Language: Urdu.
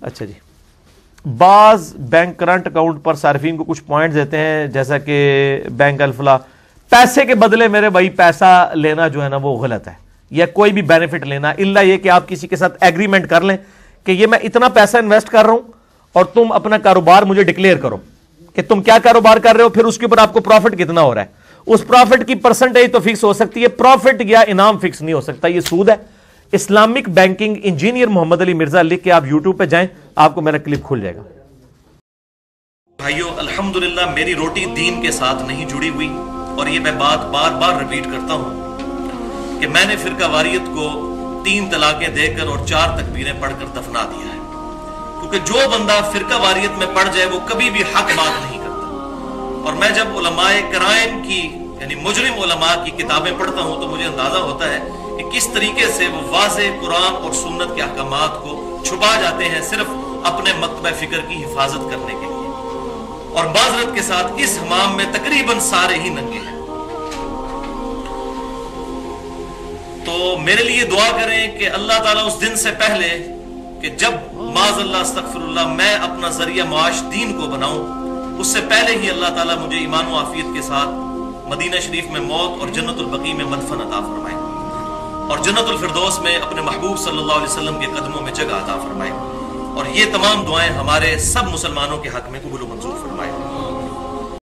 اچھا جی، بعض بینک کرنٹ اکاؤنٹ پر صارفین کو کچھ پوائنٹس دیتے ہیں، جیسا کہ بینک الفلاح، پیسے کے بدلے میرے بھائی پیسہ لینا جو ہے نا وہ غلط ہے، یا کوئی بھی بینیفٹ لینا، الا یہ کہ آپ کسی کے ساتھ ایگریمنٹ کر لیں کہ یہ میں اتنا پیسہ انویسٹ کر رہا ہوں اور تم اپنا کاروبار مجھے ڈکلیئر کرو کہ تم کیا کاروبار کر رہے ہو، پھر اس کے اوپر آپ کو پروفٹ کتنا ہو رہا ہے، اس پروفٹ کی پرسنٹیج تو فکس ہو سکتی ہے، پروفٹ یا انعام فکس نہیں ہو سکتا، یہ سود ہے۔ Islamic banking engineer Muhammad Ali Mirza لکھ کے آپ یوٹیوب پہ جائیں، آپ کو میرا کلپ کھل جائے گا۔ بھائیو، الحمدللہ میری روٹی دین کے ساتھ نہیں جڑی ہوئی، اور یہ میں بات بار بار ریپیٹ کرتا ہوں کہ میں نے فرقہ واریت کو 3 طلاقیں دے کر اور 4 تکبیریں پڑھ کر دفنا دیا ہے، کیونکہ جو بندہ فرقہ واریت میں پڑ جائے وہ کبھی بھی حق بات نہیں کرتا۔ اور میں جب علماء کرائم کی یعنی مجرم علماء کی کتابیں پڑھتا ہوں تو مجھے اندازہ ہوتا ہے کہ کس طریقے سے وہ واضح قرآن اور سنت کے احکامات کو چھپا جاتے ہیں صرف اپنے مکتبہ فکر کی حفاظت کرنے کے لیے، اور معذرت کے ساتھ اس حمام میں تقریباً سارے ہی ننگے ہیں۔ تو میرے لیے دعا کریں کہ اللہ تعالیٰ اس دن سے پہلے کہ جب معاذ اللہ استغفر اللہ میں اپنا ذریعہ معاش دین کو بناؤں، اس سے پہلے ہی اللہ تعالیٰ مجھے ایمان و عافیت کے ساتھ مدینہ شریف میں موت اور جنت البقیع میں مدفن عطا فرمائے، اور جنت الفردوس میں اپنے محبوب صلی اللہ علیہ وسلم کے قدموں میں جگہ عطا فرمائے، اور یہ تمام دعائیں ہمارے سب مسلمانوں کے حق میں قبول و منظور فرمائے۔